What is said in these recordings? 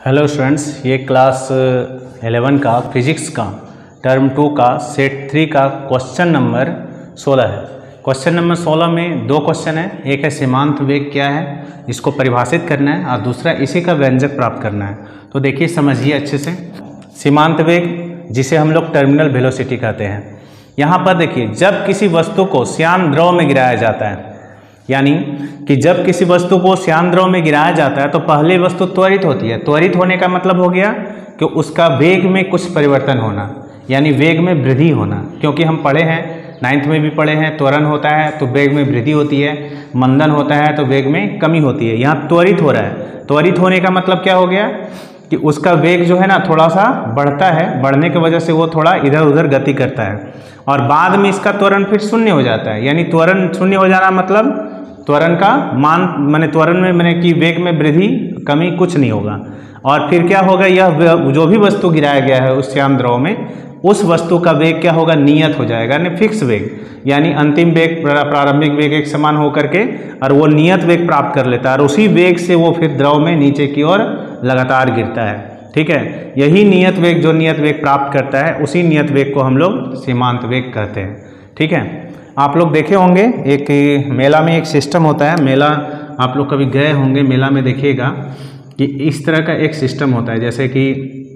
Hello students, ये class 11 का physics का टर्म 2 का सेट 3 का क्वेश्चन नंबर 16 है। क्वेश्चन नंबर 16 में दो क्वेश्चन है। एक है सीमांत वेग क्या है, इसको परिभाषित करना है, और दूसरा इसी का व्यंजक प्राप्त करना है। तो देखिए, समझिए अच्छे से। सीमांत वेग जिसे हम लोग टर्मिनल वेलोसिटी कहते हैं। यहाँ पर देखिए, जब किसी वस्तु को श्यान द्रव में गिराया जाता है, यानी कि जब किसी वस्तु को श्यान द्रव में गिराया जाता है तो पहले वस्तु त्वरित होती है। त्वरित होने का मतलब हो गया कि उसका वेग में कुछ परिवर्तन होना, यानी वेग में वृद्धि होना। क्योंकि हम पढ़े हैं, 9th में भी पढ़े हैं, त्वरण होता है तो वेग में वृद्धि होती है, मंदन होता है तो वेग में कमी होती है। यहाँ त्वरित हो रहा है। त्वरित होने का मतलब क्या हो गया कि उसका वेग जो है ना थोड़ा सा बढ़ता है, बढ़ने की वजह से वो थोड़ा इधर उधर गति करता है, और बाद में इसका त्वरण फिर शून्य हो जाता है। यानी त्वरण शून्य हो जाना मतलब त्वरण का मान माने त्वरण में माने कि वेग में वृद्धि कमी कुछ नहीं होगा। और फिर क्या होगा, यह जो भी वस्तु गिराया गया है उस श्यान द्रव में, उस वस्तु का वेग क्या होगा, नियत हो जाएगा, यानी फिक्स वेग। यानी अंतिम वेग प्रारंभिक वेग एक समान होकर के और वो नियत वेग प्राप्त कर लेता है, और उसी वेग से वो फिर द्रव में नीचे की ओर लगातार गिरता है। ठीक है, यही नियत वेग जो नियत वेग प्राप्त करता है, उसी नियत वेग को हम लोग सीमांत वेग कहते हैं। ठीक है, आप लोग देखे होंगे एक मेला में एक सिस्टम होता है। मेला आप लोग कभी गए होंगे, मेला में देखिएगा कि इस तरह का एक सिस्टम होता है। जैसे कि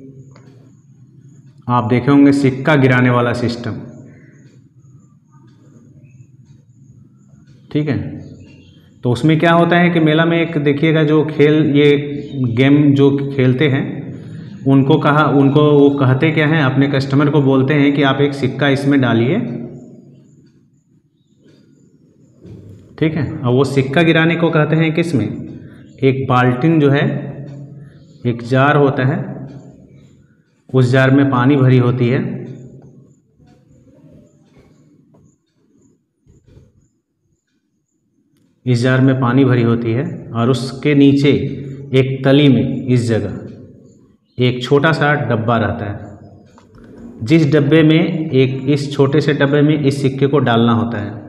आप देखे होंगे सिक्का गिराने वाला सिस्टम। ठीक है, तो उसमें क्या होता है कि मेला में एक देखिएगा जो ये गेम जो खेलते हैं उनको वो कहते क्या हैं, अपने कस्टमर को बोलते हैं कि आप एक सिक्का इसमें डालिए। ठीक है, और वो सिक्का गिराने को कहते हैं किसमें, एक बाल्टीन जो है, एक जार होता है, उस जार में पानी भरी होती है। इस जार में पानी भरी होती है और उसके नीचे एक तली में इस जगह एक छोटा सा डब्बा रहता है, जिस डब्बे में इस छोटे से डब्बे में इस सिक्के को डालना होता है।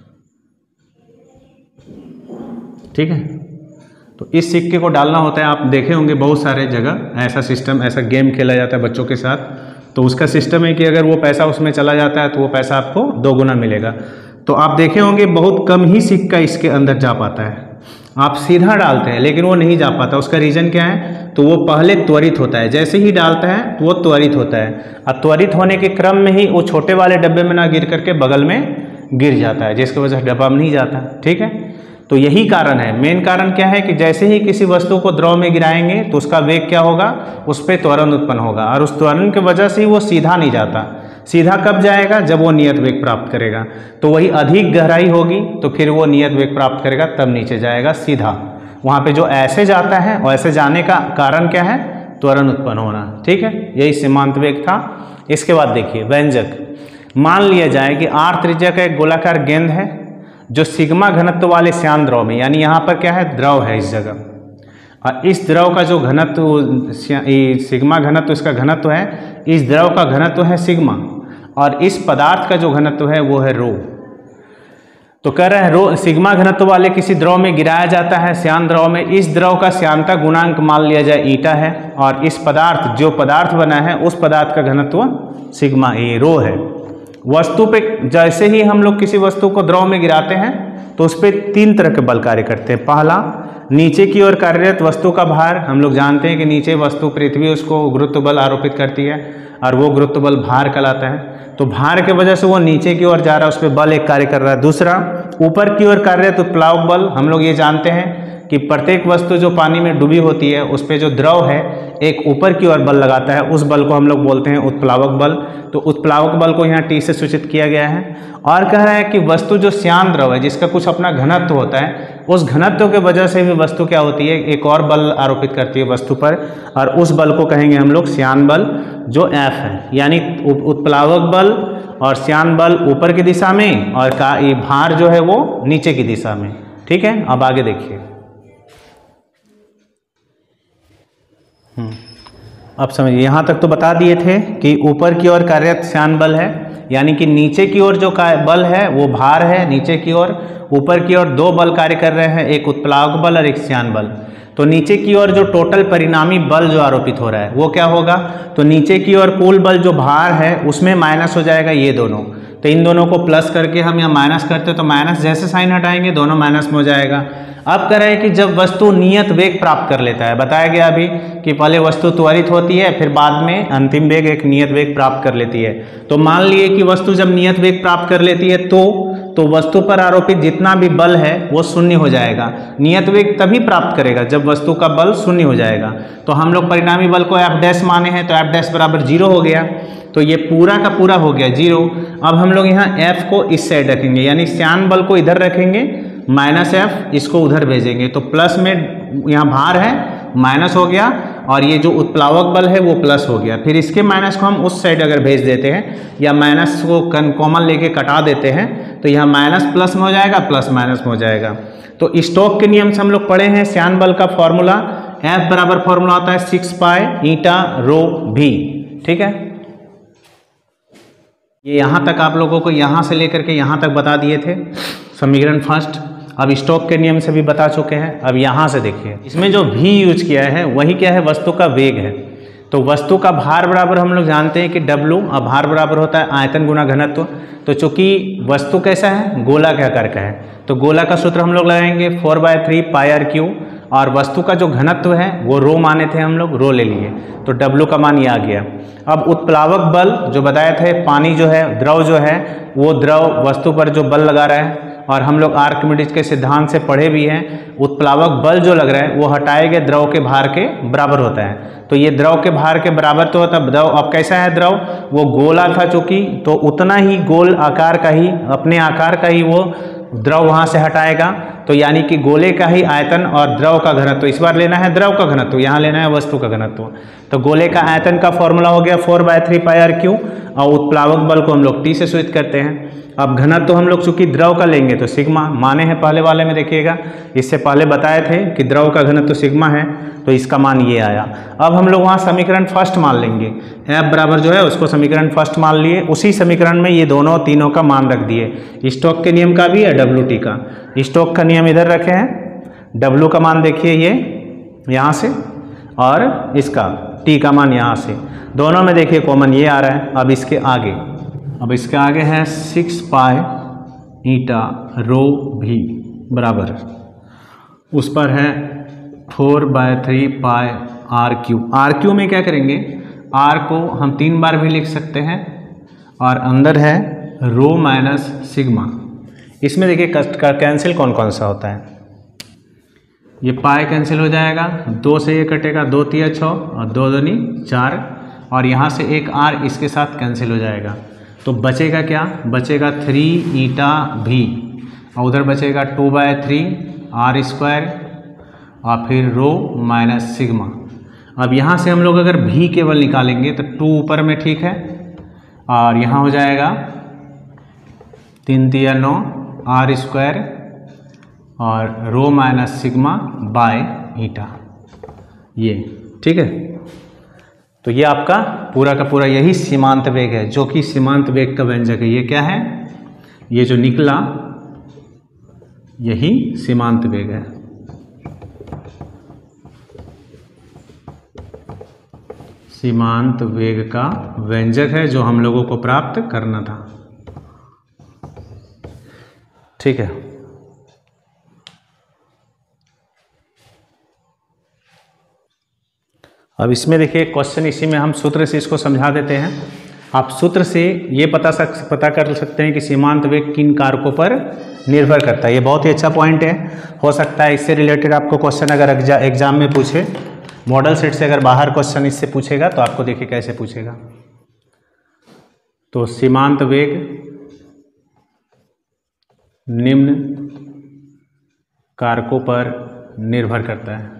ठीक है, तो इस सिक्के को डालना होता है। आप देखे होंगे बहुत सारे जगह ऐसा सिस्टम, ऐसा गेम खेला जाता है बच्चों के साथ। तो उसका सिस्टम है कि अगर वो पैसा उसमें चला जाता है तो वो पैसा आपको 2 गुना मिलेगा। तो आप देखे होंगे बहुत कम ही सिक्का इसके अंदर जा पाता है। आप सीधा डालते हैं लेकिन वो नहीं जा पाता। उसका रीज़न क्या है, तो वो पहले त्वरित होता है। जैसे ही डालता है तो वो त्वरित होता है, और त्वरित होने के क्रम में ही वो छोटे वाले डब्बे में ना गिर करके बगल में गिर जाता है, जिसकी वजह से डब्बा में नहीं जाता। ठीक है, तो यही कारण है। मेन कारण क्या है कि जैसे ही किसी वस्तु को द्रव में गिराएंगे तो उसका वेग क्या होगा, उस पर त्वरण उत्पन्न होगा, और उस त्वरण की वजह से ही वो सीधा नहीं जाता। सीधा कब जाएगा, जब वो नियत वेग प्राप्त करेगा। तो वही अधिक गहराई होगी तो फिर वो नियत वेग प्राप्त करेगा, तब नीचे जाएगा सीधा। वहाँ पे जो ऐसे जाता है, और ऐसे जाने का कारण क्या है, त्वरण उत्पन्न होना। ठीक है, यही सीमांत वेग था। इसके बाद देखिए व्यंजक। मान लिया जाए कि r त्रिज्या का एक गोलाकार गेंद है जो सिग्मा घनत्व वाले श्यान द्रव में, यानी यहाँ पर क्या है, द्रव है इस जगह, और इस द्रव का जो घनत्व सिग्मा घनत्व, इसका घनत्व है, इस द्रव का घनत्व है सिग्मा, और इस पदार्थ का जो घनत्व है वो है रो। तो कह रहे हैं रो सिग्मा घनत्व वाले किसी द्रव में गिराया जाता है श्यान द्रव में। इस द्रव का श्यानता गुणांक मान लिया जाए ईटा है, और इस पदार्थ जो पदार्थ बना है उस पदार्थ का घनत्व सिग्मा रो है। वस्तु पे जैसे ही हम लोग किसी वस्तु को द्रव में गिराते हैं तो उस पर 3 तरह के बल कार्य करते हैं। पहला, नीचे की ओर कार्यरत वस्तु का भार। हम लोग जानते हैं कि नीचे वस्तु पृथ्वी उसको गुरुत्व बल आरोपित करती है, और वो गुरुत्व बल भार कहलाता है। तो भार के वजह से वो नीचे की ओर जा रहा है, उस पर बल एक कार्य कर रहा है। दूसरा, ऊपर की ओर कार्यरत उत्प्लावक बल। हम लोग ये जानते हैं कि प्रत्येक वस्तु जो पानी में डूबी होती है उस पर जो द्रव है एक ऊपर की ओर बल लगाता है, उस बल को हम लोग बोलते हैं उत्प्लावक बल। तो उत्प्लावक बल को यहाँ T से सूचित किया गया है। और कह रहा है कि वस्तु जो श्यान द्रव है, जिसका कुछ अपना घनत्व होता है, उस घनत्व के वजह से भी वस्तु क्या होती है, एक और बल आरोपित करती है वस्तु पर, और उस बल को कहेंगे हम लोग श्यान बल, जो F है। यानी उत्प्लावक बल और श्यान बल ऊपर की दिशा में, और ये भार जो है वो नीचे की दिशा में। ठीक है, अब आगे देखिए। अब समझिए, यहाँ तक तो बता दिए थे कि ऊपर की ओर कार्यरत श्यान बल है, यानी कि नीचे की ओर जो बल है वो भार है नीचे की ओर, ऊपर की ओर दो बल कार्य कर रहे हैं, एक उत्प्लावक बल और एक श्यान बल। तो नीचे की ओर जो टोटल परिणामी बल जो आरोपित हो रहा है वो क्या होगा, तो नीचे की ओर कुल बल जो भार है उसमें माइनस हो जाएगा ये दोनों, तो इन दोनों को प्लस करके हम यहाँ माइनस करते तो माइनस जैसे साइन हटाएंगे दोनों माइनस में हो जाएगा। अब कह रहे हैं कि जब वस्तु नियत वेग प्राप्त कर लेता है, बताया गया अभी कि पहले वस्तु त्वरित होती है फिर बाद में अंतिम वेग एक नियत वेग प्राप्त कर लेती है। तो मान लिए कि वस्तु जब नियत वेग प्राप्त कर लेती है तो वस्तु पर आरोपित जितना भी बल है वो शून्य हो जाएगा। नियत वेग तभी प्राप्त करेगा जब वस्तु का बल शून्य हो जाएगा। तो हम लोग परिणामी बल को एफ डैश माने हैं, तो एफ डैश बराबर 0 हो गया, तो ये पूरा का पूरा हो गया 0। अब हम लोग यहाँ f को इस साइड रखेंगे, यानी श्यान बल को इधर रखेंगे, माइनस f इसको उधर भेजेंगे, तो प्लस में यहाँ भार है माइनस हो गया और ये जो उत्प्लावक बल है वो प्लस हो गया। फिर इसके माइनस को हम उस साइड अगर भेज देते हैं या माइनस को कॉमन लेके कटा देते हैं तो यहाँ माइनस प्लस में हो जाएगा, प्लस माइनस में हो जाएगा। तो स्टोक के नियम से हम लोग पढ़े हैं श्यान बल का फॉर्मूला, F बराबर फॉर्मूला होता है 6 पाई ईटा रो भी। ठीक है, ये यहाँ तक आप लोगों को यहाँ से लेकर के यहाँ तक बता दिए थे समीकरण फर्स्ट। अब स्टोक के नियम से भी बता चुके हैं। अब यहाँ से देखिए, इसमें जो भी यूज किया है वही क्या है, वस्तु का वेग है। तो वस्तु का भार बराबर हम लोग जानते हैं कि W, और भार बराबर होता है आयतन गुना घनत्व। तो चूंकि वस्तु कैसा है, गोला के आकार का है, तो गोला का सूत्र हम लोग लगाएंगे 4/3 पाई आर क्यू, और वस्तु का जो घनत्व है वो रो माने थे हम लोग, रो ले लिए, तो W का मान ये आ गया। अब उत्प्लावक बल जो बताए थे, पानी जो है, द्रव जो है, वो द्रव वस्तु पर जो बल लगा रहा है, और हम लोग आर्किमिडीज के सिद्धांत से पढ़े भी हैं, उत्प्लावक बल जो लग रहा है वो हटाए गए द्रव के भार के बराबर होता है। तो ये द्रव के भार के बराबर तो होता है। द्रव अब कैसा है, द्रव वो गोला था चूंकि, तो उतना ही गोल आकार का ही, अपने आकार का ही वो द्रव वहाँ से हटाएगा। तो यानी कि गोले का ही आयतन और द्रव का घनत्व, इस बार लेना है द्रव का घनत्व, यहाँ लेना है वस्तु का घनत्व। तो गोले का आयतन का फॉर्मूला हो गया 4/3 पाई आर क्यू, और उत्प्लावक बल को हम लोग T से सूचित करते हैं। अब घनत्व तो हम लोग चूंकि द्रव का लेंगे तो सिग्मा माने हैं, पहले वाले में देखिएगा, इससे पहले बताए थे कि द्रव का घनत्व सिग्मा है, तो इसका मान ये आया। अब हम लोग वहाँ समीकरण फर्स्ट मान लेंगे, F बराबर जो है उसको समीकरण फर्स्ट मान लिए, उसी समीकरण में ये दोनों तीनों का मान रख दिए, स्टोक के नियम का भी है WT का। स्टोक का नियम इधर रखे हैं, W का मान देखिए ये यहाँ से, और इसका T का मान यहाँ से, दोनों में देखिए कॉमन ये आ रहा है। अब इसके आगे है 6 पाई ईटा रो भी बराबर, उस पर है 4/3 pi r cube. R cube में क्या करेंगे, आर को हम 3 बार भी लिख सकते हैं, और अंदर है रो माइनस सिग्मा। इसमें देखिए कैंसिल कौन कौन सा होता है, ये पाई कैंसिल हो जाएगा, 2 से ये कटेगा, 2 3 6 और 2 दूनी 4, और यहाँ से एक आर इसके साथ कैंसिल हो जाएगा। तो बचेगा क्या, बचेगा 3 ईटा भी, और उधर बचेगा 2/3 आर स्क्वायर, और फिर रो माइनस सिग्मा। अब यहाँ से हम लोग अगर भी केवल निकालेंगे तो 2 ऊपर में ठीक है, और यहाँ हो जाएगा 3 3 9 आर स्क्वायर और rho minus sigma by eta, ये ठीक है। तो ये आपका पूरा का पूरा यही सीमांत वेग है, जो कि सीमांत वेग का व्यंजक है। ये क्या है, ये जो निकला यही सीमांत वेग है। सीमांत वेग का व्यंजक है जो हम लोगों को प्राप्त करना था। ठीक है, अब इसमें देखिए क्वेश्चन, इसी में हम सूत्र से इसको समझा देते हैं। आप सूत्र से ये पता कर सकते हैं कि सीमांत वेग किन कारकों पर निर्भर करता है। ये बहुत ही अच्छा पॉइंट है, हो सकता है इससे रिलेटेड आपको क्वेश्चन अगर एग्जाम में पूछे, मॉडल सेट से अगर बाहर क्वेश्चन इससे पूछेगा तो आपको देखिए कैसे पूछेगा। तो सीमांत वेग निम्न कारकों पर निर्भर करता है।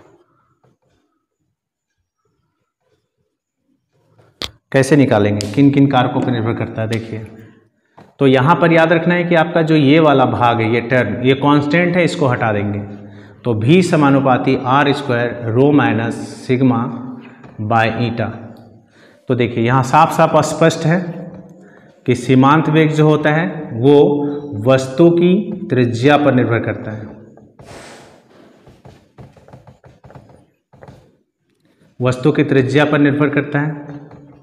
कैसे निकालेंगे, किन किन कारकों पर निर्भर करता है, देखिए। तो यहाँ पर याद रखना है कि आपका जो ये वाला भाग है, ये टर्म, ये कांस्टेंट है, इसको हटा देंगे। तो भी समानुपाती r square rho minus sigma by eta. तो देखिए यहाँ साफ साफ स्पष्ट है कि सीमांत वेग जो होता है वो वस्तु की त्रिज्या पर निर्भर करता है। वस्तु की त्रिज्या पर निर्भर करता है।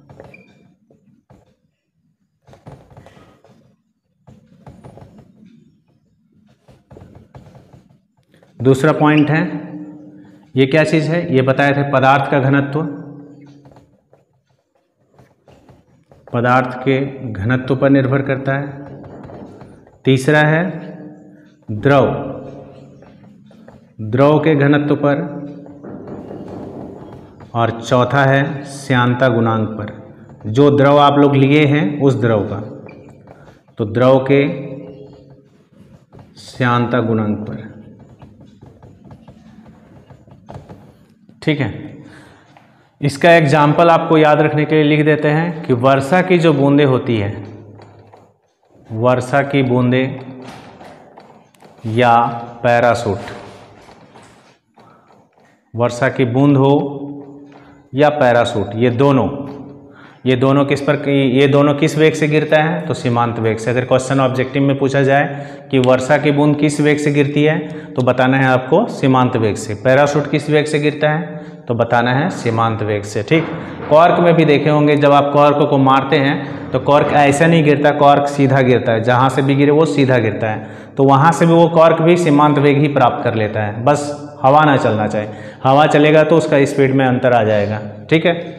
दूसरा पॉइंट है, ये क्या चीज़ है, ये बताए थे पदार्थ का घनत्व, पदार्थ के घनत्व पर निर्भर करता है। तीसरा है द्रव, द्रव के घनत्व पर। और चौथा है श्यानता गुणांक पर, जो द्रव आप लोग लिए हैं उस द्रव का, तो द्रव के श्यानता गुणांक पर। ठीक है, इसका एग्जाम्पल आपको याद रखने के लिए लिख देते हैं कि वर्षा की जो बूंदें होती है, वर्षा की बूंदें या पैराशूट, वर्षा की बूंद हो या पैराशूट, ये दोनों किस पर, ये दोनों किस वेग से गिरता है, तो सीमांत वेग से। अगर क्वेश्चन ऑब्जेक्टिव में पूछा जाए कि वर्षा की बूंद किस वेग से गिरती है, तो बताना है आपको सीमांत वेग से। पैराशूट किस वेग से गिरता है, तो बताना है सीमांत वेग से। ठीक, कॉर्क में भी देखे होंगे, जब आप कॉर्क को मारते हैं तो कॉर्क ऐसा नहीं गिरता, कॉर्क सीधा गिरता है, जहाँ से भी गिरे वो सीधा गिरता है, तो वहाँ से भी वो कॉर्क भी सीमांत वेग ही प्राप्त कर लेता है, बस हवा ना चलना चाहिए। हवा चलेगा तो उसका स्पीड में अंतर आ जाएगा। ठीक है।